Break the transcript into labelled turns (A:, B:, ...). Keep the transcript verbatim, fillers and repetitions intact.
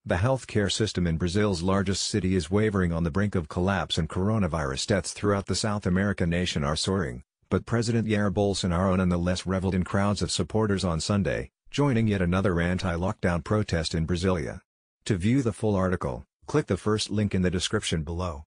A: The healthcare system in Brazil's largest city is wavering on the brink of collapse, and coronavirus deaths throughout the South American nation are soaring, but President Jair Bolsonaro nonetheless reveled in crowds of supporters on Sunday, joining yet another anti-lockdown protest in Brasilia. To view the full article, click the first link in the description below.